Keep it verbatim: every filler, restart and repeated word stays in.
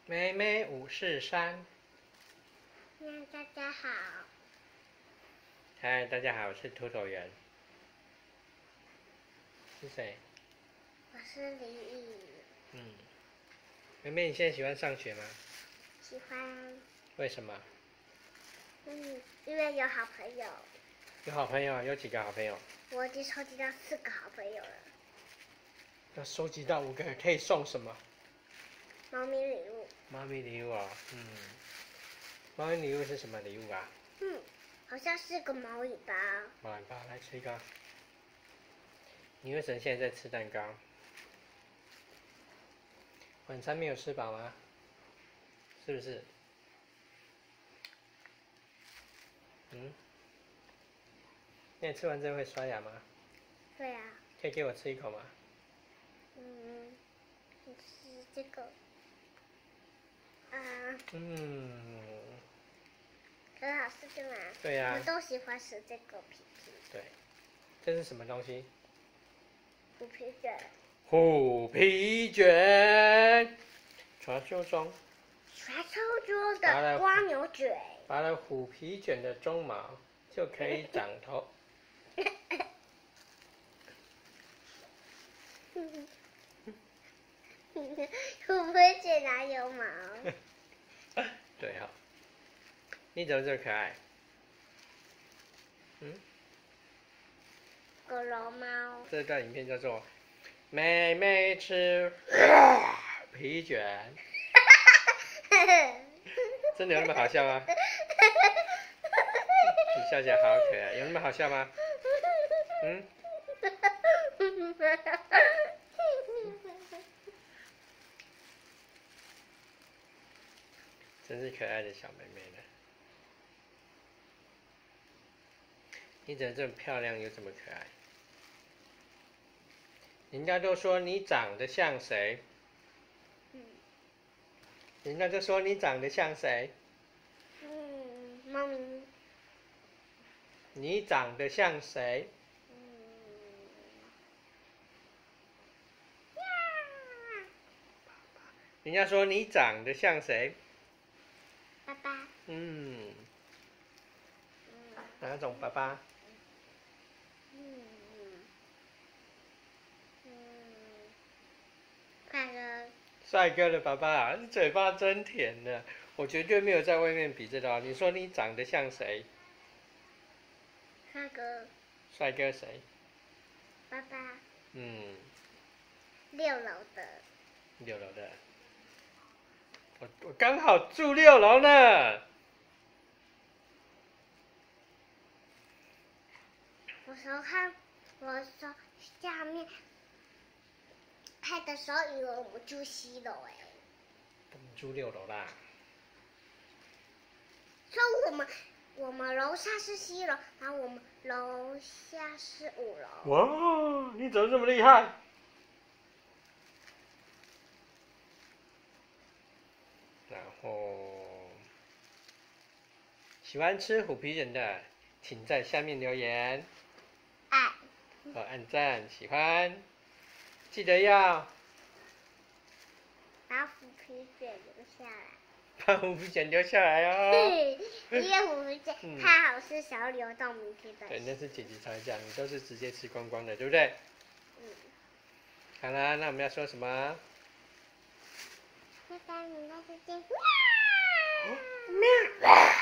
妹妹五四三。 那大家好， 嗨，大家好，我是秃头人。是谁？ 我是李宇。 嗯。妹妹，你现在喜欢上学吗？ 喜欢。 为什么？ 嗯，因为有好朋友。 有好朋友，有几个好朋友？ 我已经收集到四个好朋友了。 要收集到五个，可以送什么？ 猫咪礼物。 猫咪礼物啊，嗯。猫咪礼物是什么礼物啊？ 嗯，好像是个毛尾巴。 毛尾巴，来吃一个。你为什么现在在吃蛋糕？晚餐没有吃饱吗？是不是？嗯。那你吃完之后会刷牙吗？ 对啊。 可以给我吃一口吗？ 嗯，是这个。啊。 嗯。 很好吃的嘛。 对呀、啊。 我都喜欢吃这个皮皮。 对。这是什么东西？ 虎皮卷。 虎皮卷。传说中。 传说中的蜗牛卷。 拔了虎皮卷的鬃毛，就可以长头。 虎皮卷哪有毛？ 对哈、哦。你怎么这么可爱？嗯。 狗龙猫。 这段影片叫做《妹妹吃皮卷》。真的有那么好笑吗？你笑起来好可爱，有那么好笑吗？嗯。真是可爱的小妹妹呢。你怎么这么漂亮又这么可爱？人家都说你长得像谁？ 嗯。 人家就说你长得像谁？ 嗯，猫咪。 你长得像谁？ 嗯。呀。 人家说你长得像谁？ 爸爸。 嗯。哪种爸爸？ 嗯。嗯。帅哥。 帅哥的爸爸，你嘴巴真甜呢。我绝对没有在外面比这个。你说你长得像谁？ 帅哥。 帅哥谁？ 爸爸。 嗯。 六楼的。 六楼的。我我刚好住六楼呢。 我说看，我说下面拍的时候以为我们住西楼哎。 我们住六楼啦。 说我们我们楼上是西楼，然后我们楼下是五楼。 哇，你怎么这么厉害？然后喜欢吃虎皮卷的，请在下面留言。 爱。 和按赞喜欢，记得要把虎皮卷留下来。 把虎皮卷留下来哦。 对，因为虎皮卷太好吃，想要留到明天再吃。 对，那是姐姐才这样，你都是直接吃光光的，对不对？ 嗯。 好啦，那我们要说什么？ 拜拜，明天再见。 喵。